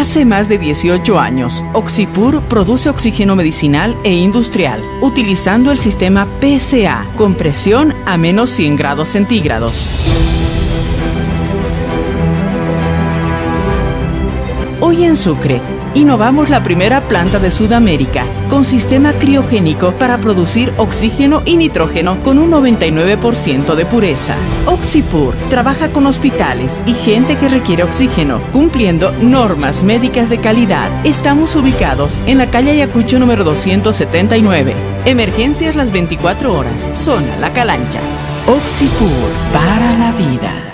Hace más de 18 años, Oxipur produce oxígeno medicinal e industrial, utilizando el sistema PSA, con presión a menos 100 grados centígrados. Hoy en Sucre, innovamos la primera planta de Sudamérica con sistema criogénico para producir oxígeno y nitrógeno con un 99% de pureza. Oxipur trabaja con hospitales y gente que requiere oxígeno, cumpliendo normas médicas de calidad. Estamos ubicados en la calle Ayacucho número 279. Emergencias las 24 horas. Zona La Calancha. Oxipur para la vida.